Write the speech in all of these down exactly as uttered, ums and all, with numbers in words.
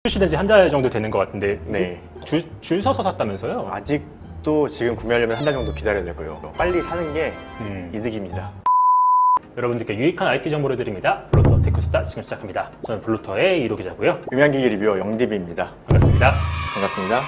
출시된 지 한 달 정도 되는 것 같은데 네. 줄, 줄 서서 샀다면서요? 아직도 지금 구매하려면 한 달 정도 기다려야 될 거예요. 빨리 사는 게 음. 이득입니다. 여러분들께 유익한 아이티 정보를 드립니다. 블루터 테크수다 지금 시작합니다. 저는 블루터의 이로 기자고요. 음향기기 리뷰어 영디비입니다. 반갑습니다. 반갑습니다.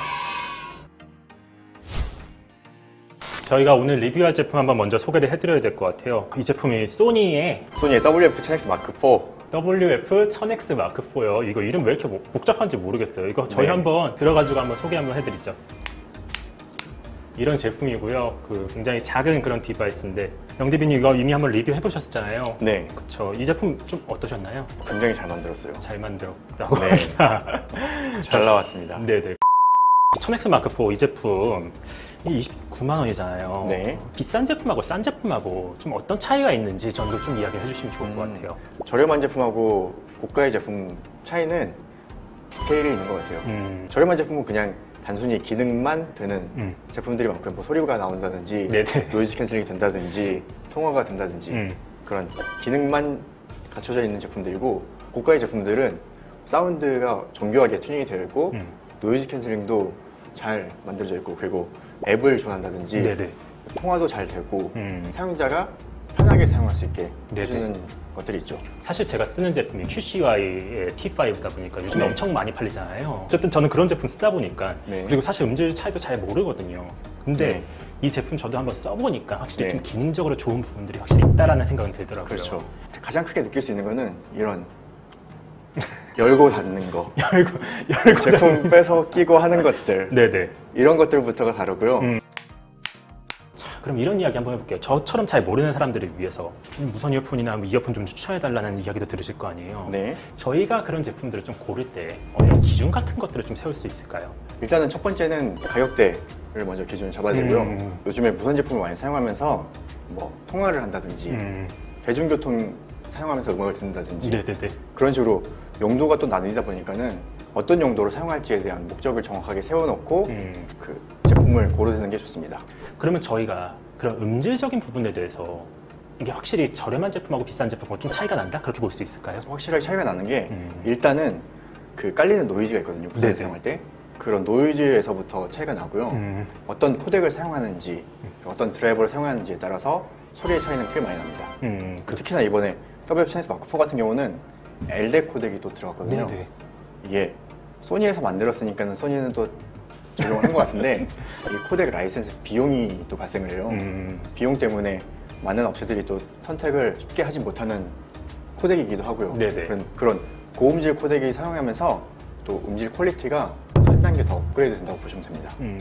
저희가 오늘 리뷰할 제품 한번 먼저 소개를 해드려야 될 것 같아요. 이 제품이 소니의 소니의 더블유에프 천엑스 마크 포. 더블유에프 천 엑스 마크 포요. 이거 이름 왜 이렇게 복잡한지 모르겠어요. 이거 저희 네. 한번 들어가지고 한번 소개 한번 해드리죠. 이런 제품이고요. 그 굉장히 작은 그런 디바이스인데 영디비님 이거 이미 한번 리뷰 해보셨잖아요. 네. 그쵸. 이 제품 좀 어떠셨나요? 굉장히 잘 만들었어요. 잘 만들었다고. 네. 잘 나왔습니다. 네네. 천 엑스 마크 포 이 제품 이십구만 원이잖아요. 네. 비싼 제품하고 싼 제품하고 좀 어떤 차이가 있는지 저도 좀 이야기해 주시면 좋을 것 음, 같아요. 저렴한 제품하고 고가의 제품 차이는 디테일이 있는 것 같아요. 음. 저렴한 제품은 그냥 단순히 기능만 되는 음. 제품들이 많고요. 뭐 소리가 나온다든지, 네네. 노이즈 캔슬링이 된다든지, 통화가 된다든지 음. 그런 기능만 갖춰져 있는 제품들이고, 고가의 제품들은 사운드가 정교하게 튜닝이 되어 있고 음. 노이즈 캔슬링도 잘 만들어져 있고, 그리고 앱을 지원한다든지 네네. 통화도 잘 되고 음. 사용자가 편하게 사용할 수 있게 네네. 해주는 것들이 있죠. 사실 제가 쓰는 제품이 큐씨와이의 티 파이브다 보니까 요즘에 네. 엄청 많이 팔리잖아요. 어쨌든 저는 그런 제품 쓰다 보니까 네. 그리고 사실 음질 차이도 잘 모르거든요. 근데 네. 이 제품 저도 한번 써보니까 확실히 네. 좀 기능적으로 좋은 부분들이 확실히 있다라는 생각이 들더라고요. 그렇죠. 가장 크게 느낄 수 있는 거는 이런 열고 닫는 거, 열고 열고 제품 빼서 끼고 하는 것들, 네네. 이런 것들부터가 다르고요. 음. 자, 그럼 이런 이야기 한번 해볼게요. 저처럼 잘 모르는 사람들을 위해서 무선 이어폰이나 뭐 이어폰 좀 추천해달라는 이야기도 들으실 거 아니에요. 네. 저희가 그런 제품들을 좀 고를 때 어떤 기준 같은 것들을 좀 세울 수 있을까요? 일단은 첫 번째는 가격대를 먼저 기준을 잡아야 되고요. 음. 요즘에 무선 제품을 많이 사용하면서 뭐 통화를 한다든지 음. 대중교통 사용하면서 음악을 듣는다든지 네네네. 그런 식으로 용도가 또 나뉘다 보니까는 어떤 용도로 사용할지에 대한 목적을 정확하게 세워놓고 음. 그 제품을 고르는 게 좋습니다. 그러면 저희가 그런 음질적인 부분에 대해서 이게 확실히 저렴한 제품하고 비싼 제품하고 좀 차이가 난다? 그렇게 볼 수 있을까요? 확실하게 차이가 나는 게 음. 일단은 그 깔리는 노이즈가 있거든요. 무선 네네. 사용할 때 그런 노이즈에서부터 차이가 나고요. 음. 어떤 코덱을 사용하는지 어떤 드라이버를 사용하는지에 따라서 소리의 차이는 꽤 많이 납니다. 음. 그 특히나 이번에 더블유에프 천 엑스 마크 포 같은 경우는 엘덱 코덱이 또 들어갔거든요. 네네. 이게 소니에서 만들었으니까는 소니는 또 적용을 한 것 같은데 이 코덱 라이센스 비용이 또 발생을 해요. 음. 비용 때문에 많은 업체들이 또 선택을 쉽게 하지 못하는 코덱이기도 하고요. 네네. 그런, 그런 고음질 코덱이 사용하면서 또 음질 퀄리티가 한 단계 더 업그레이드 된다고 보시면 됩니다. 음.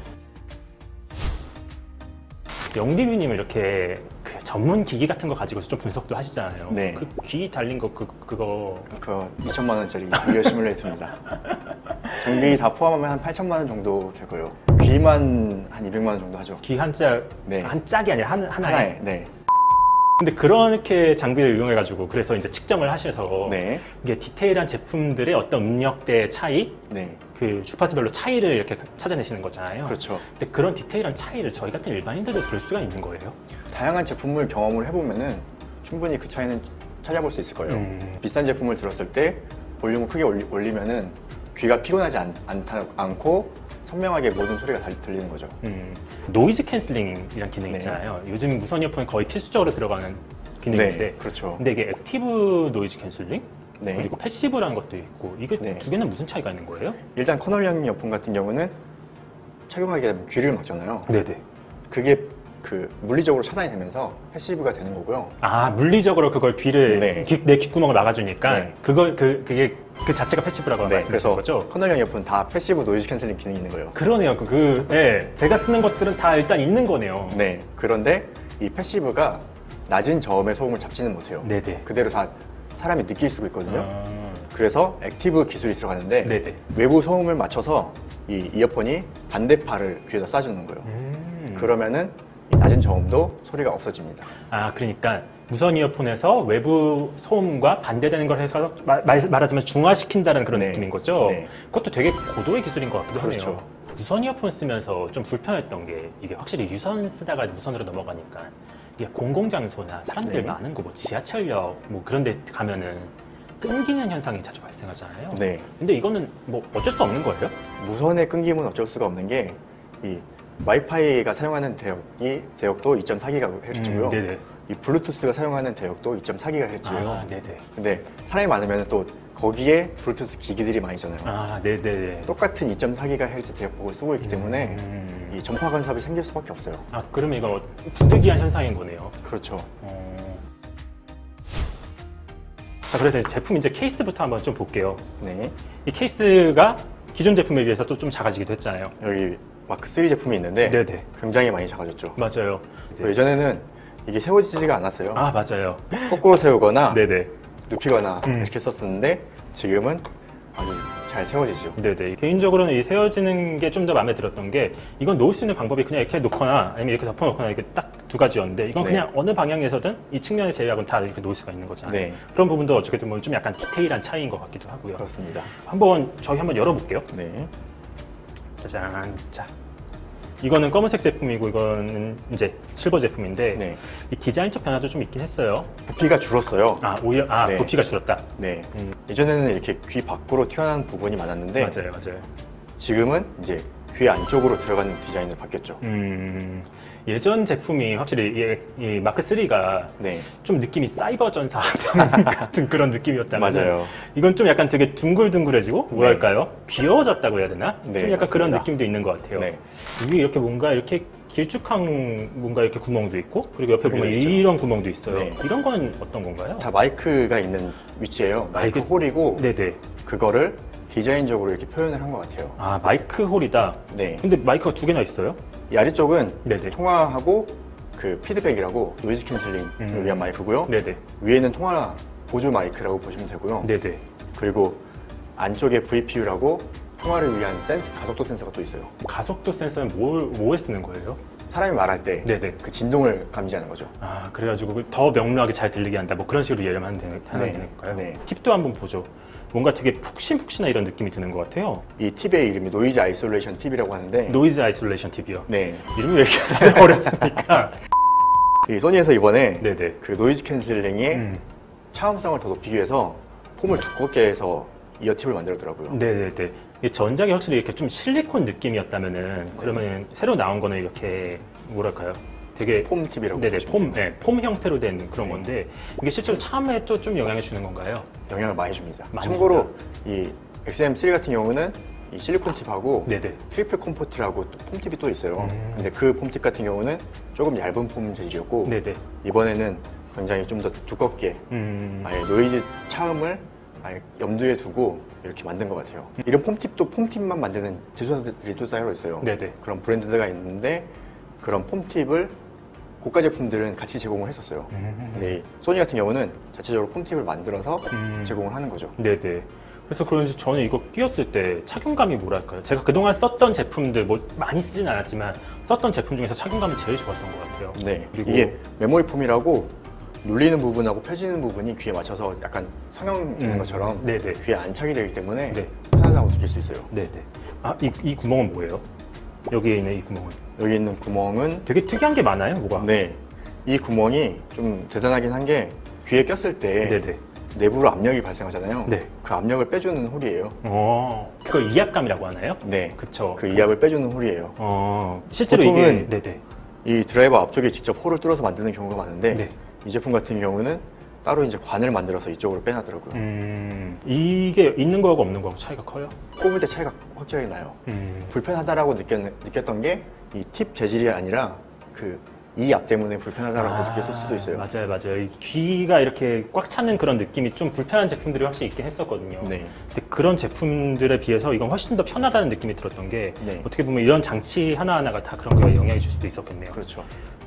영디비님은 이렇게 그 전문 기기 같은 거 가지고서 좀 분석도 하시잖아요. 네. 그 귀 달린 거 그, 그거 그 이천만 원짜리 미디어 시뮬레이터입니다. 장비 다 포함하면 한 팔천만 원 정도 될 거예요. 귀만 한 이백만 원 정도 하죠. 귀 한 짝, 네. 한 짝이 아니라 한, 하나에. 하나에. 네. 근데 그렇게 장비를 이용해가지고 그래서 이제 측정을 하셔서 네. 이게 디테일한 제품들의 어떤 음역대의 차이, 네. 그 주파수별로 차이를 이렇게 찾아내시는 거잖아요. 그렇죠. 근데 그런 디테일한 차이를 저희 같은 일반인들도 들 수가 있는 거예요. 다양한 제품을 경험을 해보면은 충분히 그 차이는 찾아볼 수 있을 거예요. 음. 비싼 제품을 들었을 때 볼륨을 크게 올리, 올리면은 귀가 피곤하지 않, 않다, 않고 선명하게 모든 소리가 다 들리는 거죠. 음. 노이즈 캔슬링이라는 기능이 네. 있잖아요. 요즘 무선 이어폰에 거의 필수적으로 들어가는 기능인데 네, 그렇죠. 근데 이게 액티브 노이즈 캔슬링? 네. 그리고 패시브라는 것도 있고 이게 네. 두 개는 무슨 차이가 있는 거예요? 일단 커널형 이어폰 같은 경우는 착용하게 되면 귀를 막잖아요. 네네. 그게 그 물리적으로 차단이 되면서 패시브가 되는 거고요. 아 물리적으로 그걸 귀를 네. 귀, 내 귓구멍을 막아주니까 네. 그걸 그 그게 그 자체가 패시브라고 네, 말씀하신 거죠? 커널형 이어폰 다 패시브 노이즈 캔슬링 기능이 있는 거예요. 그러네요. 그, 그 네, 제가 쓰는 것들은 다 일단 있는 거네요. 네. 그런데 이 패시브가 낮은 저음의 소음을 잡지는 못해요. 네네. 그대로 다 사람이 느낄 수가 있거든요. 아, 그래서 액티브 기술이 들어가는데 네네. 외부 소음을 맞춰서 이 이어폰이 반대파를 귀에다 쏴주는 거예요. 음. 그러면은 이 낮은 저음도 소리가 없어집니다. 아 그러니까 무선 이어폰에서 외부 소음과 반대되는 걸 해서 말, 말, 말하자면 중화시킨다는 그런 네. 느낌인 거죠? 네. 그것도 되게 고도의 기술인 것 같기도 그렇죠. 하네요. 무선 이어폰 쓰면서 좀 불편했던 게 이게 확실히 유선 쓰다가 무선으로 넘어가니까 이게 공공장소나 사람들 네. 많은 곳, 뭐 지하철역 뭐 그런 데 가면은 끊기는 현상이 자주 발생하잖아요. 네. 근데 이거는 뭐 어쩔 수 없는 거예요? 무선의 끊김은 어쩔 수가 없는 게 이 와이파이가 사용하는 대역이 대역도 이 점 사 기가헤르츠고요. 음, 네네. 이 블루투스가 사용하는 대역도 이 점 사 기가헤르츠예요. 아, 네네. 근데 사람이 많으면 또 거기에 블루투스 기기들이 많이 있잖아요. 아, 네네네. 똑같은 이 점 사 기가헤르츠 대역폭을 쓰고 있기 때문에 음. 이 전파 간섭이 생길 수밖에 없어요. 아, 그러면 이건 부득이한 현상인 거네요. 그렇죠. 어... 자, 그래서 이제 제품 이제 케이스부터 한번 좀 볼게요. 네. 이 케이스가 기존 제품에 비해서 또 좀 작아지기도 했잖아요. 여기 마크 쓰리 제품이 있는데 네네. 굉장히 많이 작아졌죠. 맞아요. 네. 예전에는 이게 세워지지가 않았어요. 아, 맞아요. 거꾸로 세우거나 네네. 눕히거나 음. 이렇게 썼었는데 지금은 아주 잘 세워지죠. 네네. 개인적으로는 이 세워지는 게 좀 더 마음에 들었던 게 이건 놓을 수 있는 방법이 그냥 이렇게 놓거나 아니면 이렇게 덮어놓거나 이렇게 딱 두 가지였는데 이건 네. 그냥 어느 방향에서든 이 측면의 제약은 다 이렇게 놓을 수가 있는 거잖아요. 네. 그런 부분도 어떻게 보면 좀 약간 디테일한 차이인 것 같기도 하고요. 그렇습니다. 한번 저희 한번 열어볼게요. 네. 짜잔. 자, 이거는 검은색 제품이고 이거는 이제 실버 제품인데 네. 이 디자인적 변화도 좀 있긴 했어요. 부피가 줄었어요. 아, 오히려 아 네. 부피가 줄었다. 네. 음. 예전에는 이렇게 귀 밖으로 튀어나온 부분이 많았는데 맞아요, 맞아요. 지금은 이제 귀 안쪽으로 들어가는 디자인으로 바뀌었죠. 음, 예전 제품이 확실히 이, 이 마크 쓰리가 네. 좀 느낌이 사이버 전사 같은 그런 느낌이었다면 맞아요. 이건 좀 약간 되게 둥글둥글해지고 뭐랄까요? 귀여워졌다고 해야 되나? 네, 좀 약간 그런 맞습니다. 느낌도 있는 것 같아요. 네. 위에 이렇게 뭔가 이렇게 길쭉한 뭔가 이렇게 구멍도 있고 그리고 옆에 보면 있죠. 이런 구멍도 있어요. 네. 이런 건 어떤 건가요? 다 마이크가 있는 위치예요. 마이크 아, 이게- 홀이고 네네. 그거를 디자인적으로 이렇게 표현을 한 것 같아요. 아, 마이크 홀이다. 네. 근데 마이크가 두 개나 있어요? 이 아래쪽은 네네. 통화하고 그 피드백이라고 노이즈 캔슬링을 음. 위한 마이크고요. 네네. 위에는 통화 보조 마이크라고 보시면 되고요. 네네. 그리고 안쪽에 브이피유라고 통화를 위한 센스, 가속도 센서가 또 있어요. 가속도 센서는 뭘, 뭐에 쓰는 거예요? 사람이 말할 때 그 네네. 진동을 감지하는 거죠. 아, 그래가지고 더 명료하게 잘 들리게 한다. 뭐 그런 식으로 이해하면 되는, 하는 네, 건가요? 네. 팁도 한번 보죠. 뭔가 되게 푹신푹신한 이런 느낌이 드는 것 같아요. 이 팁의 이름이 노이즈 아이솔레이션 팁이라고 하는데 노이즈 아이솔레이션 팁이요. 네. 이름이 왜 이렇게 다들 어렵습니까? 이 소니에서 이번에 네네. 그 노이즈 캔슬링의 음. 차음성을 더 높이기 위해서 폼을 두껍게 해서 이어 팁을 만들었더라고요. 네네네. 이 전작이 확실히 이렇게 좀 실리콘 느낌이었다면은 그러면 새로 나온 거는 이렇게 뭐랄까요? 되게 폼 팁이라고 네네 보시면 폼, 돼요. 네, 폼 형태로 된 그런 네. 건데 이게 실제로 차음에 또 좀 영향을 주는 건가요? 영향을 많이 줍니다. 많이 참고로 이 엑스엠 쓰리 같은 경우는 이 실리콘 팁하고 네네. 트리플 컴포트라고 또 폼 팁이 또 있어요. 음. 근데 그 폼 팁 같은 경우는 조금 얇은 폼 재질이었고 네네. 이번에는 굉장히 좀 더 두껍게 음. 아예 노이즈 차음을 아예 염두에 두고 이렇게 만든 것 같아요. 이런 폼팁도 폼팁만 만드는 제조사들이 또 따로 있어요. 네네. 그런 브랜드가 있는데 그런 폼팁을 고가 제품들은 같이 제공을 했었어요. 음. 근데 이 소니 같은 경우는 자체적으로 폼팁을 만들어서 음. 제공을 하는 거죠. 네네. 그래서 그런지 저는 이거 끼웠을 때 착용감이 뭐랄까요? 제가 그동안 썼던 제품들 뭐 많이 쓰진 않았지만 썼던 제품 중에서 착용감이 제일 좋았던 것 같아요. 네, 그리고 이게 메모리 폼이라고 눌리는 부분하고 펴지는 부분이 귀에 맞춰서 약간 성형되는 음. 것처럼 네네. 귀에 안착이 되기 때문에 네. 편하다고 느낄 수 있어요. 네네. 아, 이, 이 구멍은 뭐예요? 여기에 있는 이 구멍은 여기 있는 구멍은 되게 특이한 게 많아요, 뭐가? 네, 이 구멍이 좀 대단하긴 한 게 귀에 꼈을 때 네네. 내부로 압력이 발생하잖아요. 네. 그 압력을 빼주는 홀이에요. 어, 그걸 이압감이라고 하나요? 네, 그쵸. 그 이압을 빼주는 홀이에요. 어, 실제로 보통은 이게 네네. 이 드라이버 앞쪽에 직접 홀을 뚫어서 만드는 경우가 많은데 네. 이 제품 같은 경우는 따로 이제 관을 만들어서 이쪽으로 빼놨더라고요. 음, 이게 있는 거하고 없는 거하고 차이가 커요? 꼽을 때 차이가 확실하게 나요. 음, 불편하다라고 느꼈, 느꼈던 게 이 팁 재질이 아니라 그 이 압 때문에 불편하다라고 아, 느꼈을 수도 있어요. 맞아요, 맞아요. 이 귀가 이렇게 꽉 차는 그런 느낌이 좀 불편한 제품들이 확실히 있긴 했었거든요. 네. 근데 그런 제품들에 비해서 이건 훨씬 더 편하다는 느낌이 들었던 게 네. 어떻게 보면 이런 장치 하나하나가 다 그런 거에 영향을 줄 수도 있었겠네요. 그렇죠.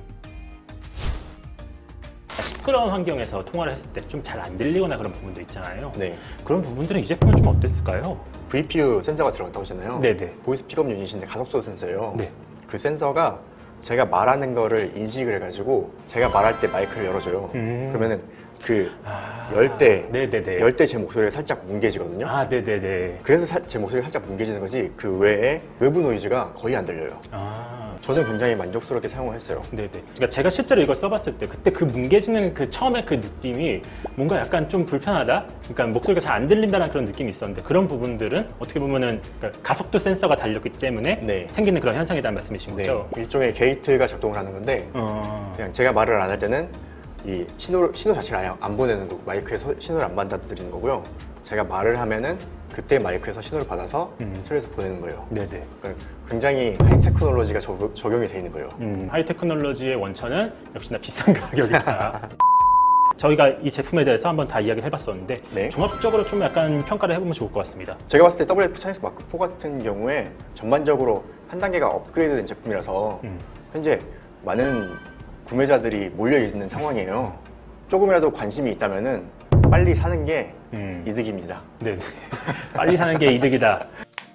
시끄러운 환경에서 통화를 했을 때 좀 잘 안 들리거나 그런 부분도 있잖아요. 네. 그런 부분들은 이 제품은 좀 어땠을까요? 브이피유 센서가 들어갔다고 하잖아요. 네네. 보이스 픽업 유닛인데 가속도 센서예요. 네. 그 센서가 제가 말하는 거를 인식을 해가지고 제가 말할 때 마이크를 열어줘요. 음. 그러면은 그 아, 열 때, 네네네. 열 때 제 목소리가 살짝 뭉개지거든요. 아, 네네네. 그래서 사- 제 목소리가 살짝 뭉개지는 거지 그 외에 외부 노이즈가 거의 안 들려요. 아, 저는 굉장히 만족스럽게 사용을 했어요. 네네. 그러니까 제가 실제로 이걸 써봤을 때 그때 그 뭉개지는 그 처음에 그 느낌이 뭔가 약간 좀 불편하다. 그러니까 목소리가 잘 안 들린다는 그런 느낌이 있었는데 그런 부분들은 어떻게 보면은 그러니까 가속도 센서가 달렸기 때문에 네. 생기는 그런 현상이라는 말씀이신 네, 거죠? 일종의 게이트가 작동을 하는 건데 어... 그냥 제가 말을 안 할 때는 이 신호 신호 자체를 아예 안 보내는 거고 마이크에서 신호를 안 받아들이는 거고요. 제가 말을 하면은 그때 마이크에서 신호를 받아서 음. 틀에서 보내는 거예요. 네네. 그러니까 굉장히 하이 테크놀로지가 적, 적용이 돼 있는 거예요. 음, 하이 테크놀로지의 원천은 역시나 비싼 가격이다. 저희가 이 제품에 대해서 한번 다 이야기를 해봤었는데 네. 종합적으로 좀 약간 평가를 해보면 좋을 것 같습니다. 제가 봤을 때 더블유에프 차이니스 마크 사 같은 경우에 전반적으로 한 단계가 업그레이드된 제품이라서 음. 현재 많은 구매자들이 몰려 있는 상황이에요. 조금이라도 관심이 있다면은 빨리 사는 게 음. 이득입니다. 네, 빨리 사는 게 이득이다.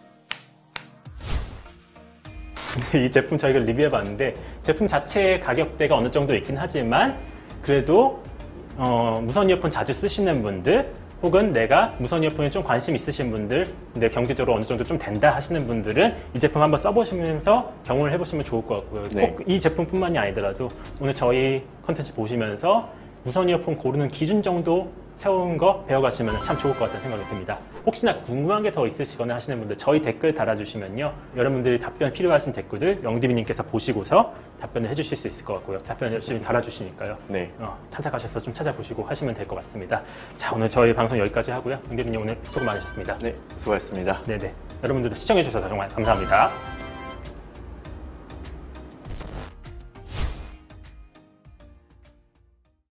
이 제품 저희가 리뷰해봤는데 제품 자체의 가격대가 어느 정도 있긴 하지만 그래도 어, 무선 이어폰 자주 쓰시는 분들 혹은 내가 무선 이어폰에 좀 관심 있으신 분들 근데 경제적으로 어느 정도 좀 된다 하시는 분들은 이 제품 한번 써보시면서 경험을 해보시면 좋을 것 같고요. 네. 꼭 이 제품뿐만이 아니더라도 오늘 저희 컨텐츠 보시면서 무선 이어폰 고르는 기준 정도 세운 거 배워가시면 참 좋을 것 같다는 생각이 듭니다. 혹시나 궁금한 게 더 있으시거나 하시는 분들 저희 댓글 달아주시면요. 여러분들이 답변 필요하신 댓글들 영디비님께서 보시고서 답변을 해주실 수 있을 것 같고요. 답변 열심히 달아주시니까요. 네. 어, 찾아가셔서 좀 찾아보시고 하시면 될 것 같습니다. 자, 오늘 저희 방송 여기까지 하고요. 영디비님 오늘 수고 많으셨습니다. 네, 수고하셨습니다. 네네. 여러분들도 시청해주셔서 정말 감사합니다.